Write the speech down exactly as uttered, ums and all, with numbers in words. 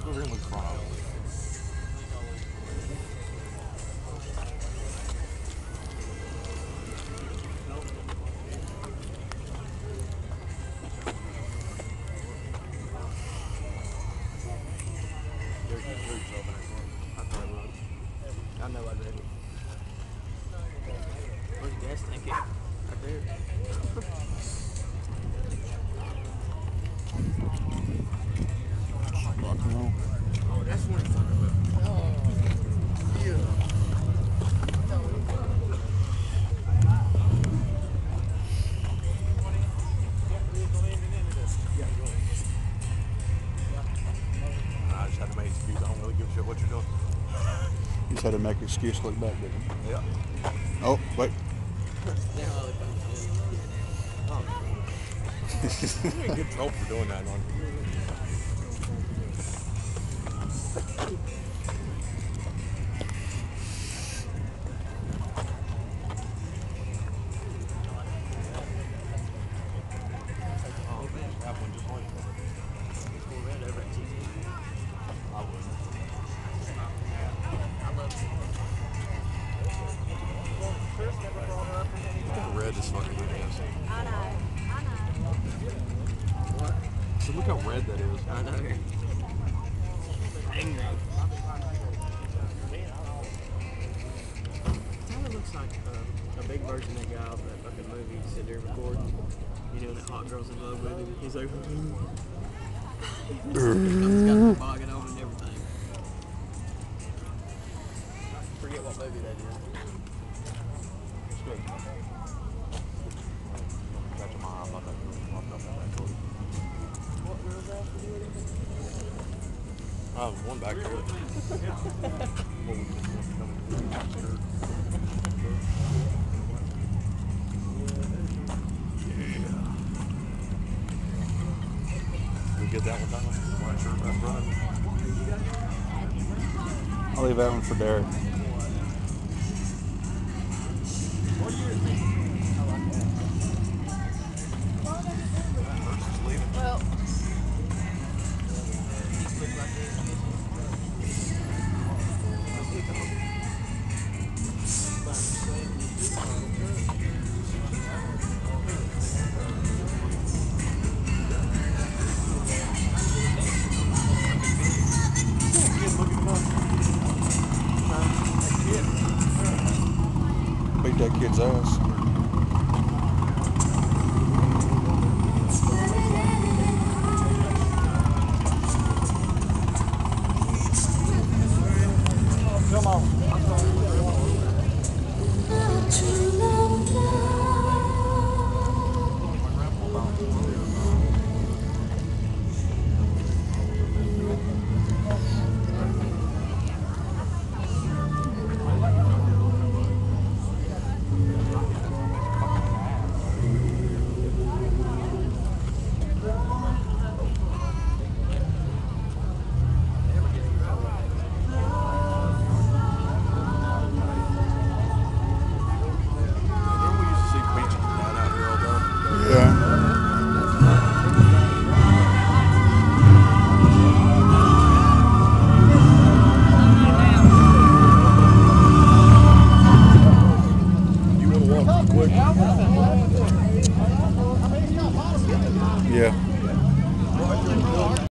go over here and look front of it. I know I read it. Where's the gas tank at? Right there. Rock and roll. Oh, that's what I'm talking about. Oh, yeah. I just had to make an excuse. I don't really give a shit what you're doing. You just had to make an excuse to look back, didn't you? Yeah. Oh, wait. You ain't get in trouble for doing that, man. Red is fucking ridiculous. I know. I know. What? So look how red that is. I know. Angry. Kind of looks like uh, a big version of that guy of that fucking movie sitting there recording. You know, that Hot Girls in Love with him. He's like, he's got the bogging on and everything. I forget what movie that is. It's good. That's my I'm not that good. What girl's that? I have one back there. What was this one coming through? Yeah. We get that one done. White shirt, that's running. I'll leave that one for Derek. Well, Beat that kid's ass. Come on. Yeah.